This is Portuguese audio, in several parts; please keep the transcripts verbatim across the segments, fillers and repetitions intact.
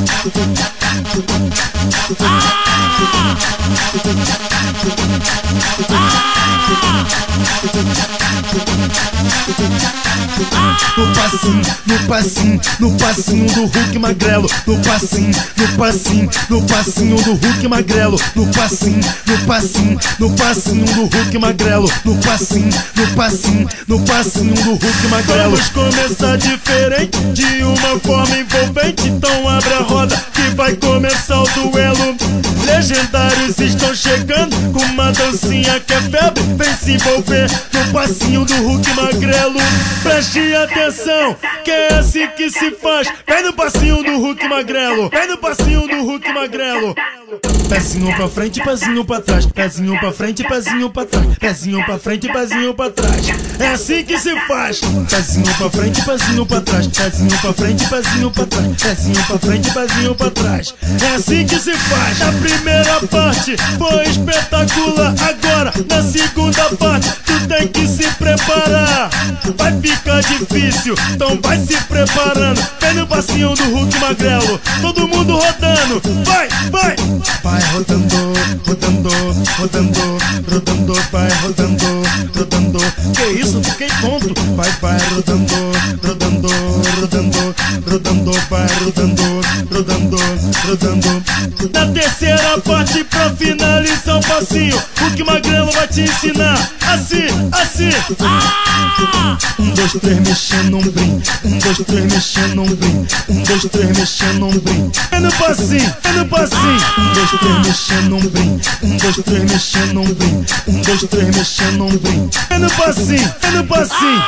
No passinho, no passinho, no passinho do Hulk magrelo. No passinho, no passinho, no passinho do Hulk magrelo. No passinho, no passinho, no passinho do Hulk magrelo. No passinho, no passinho, no passinho do Hulk magrelo. Vamos começar diferente, de uma forma envolvente. Então abre a roda que vai começar o duelo. Legendários estão chegando com uma dancinha que é febre. Vem se envolver no passinho do Hulk magrelo. Preste atenção, que é assim que se faz. Vem no passinho do Hulk magrelo. Vem no passinho do Hulk magrelo. Pezinho pra frente, pezinho pra trás. Pezinho pra frente, pezinho pra trás. Pezinho pra frente, pezinho pra trás. É assim que se faz. Pezinho pra frente, pezinho pra trás. Pezinho pra frente, pezinho pra trás. Pezinho pra frente, pezinho pra trás. É assim que se faz. A primeira parte foi espetacular. Agora, na segunda parte, tu tem que se preparar. Vai ficar difícil, então vai se preparando. Vem no passinho do Hulk magrelo. Todo mundo rodando. Vai, vai. Vai rodando, rodando, rodando, rodando, vai rodando, rodando. Que isso, fiquei tonto. Vai, vai rodando, rodando, rodando, rodando, vai rodando, rodando, rodando. Na terceira parte, pra finalizar o passinho, Hulk magrelo vai te ensinar. Assim, assim. Ah! Um, dois, três, mexendo um brim. Um, dois, três, mexendo um brim. Um, dois, três, mexendo um brim. É no passinho, é no passinho. Um, dois, três, mexendo um brim. Um, dois, três, mexendo um brim. Um, dois, três, mexendo um brim. É no passinho, é no passinho.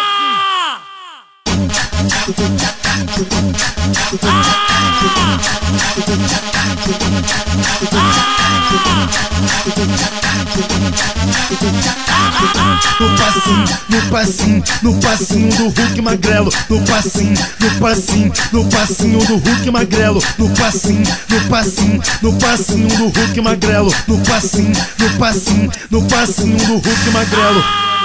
No passinho, no passinho, no passinho do Hulk magrelo. No passinho, no passinho, no passinho do Hulk magrelo. No passinho, no passinho, no passinho do Hulk magrelo. No passinho, no passinho, no passinho do Hulk magrelo.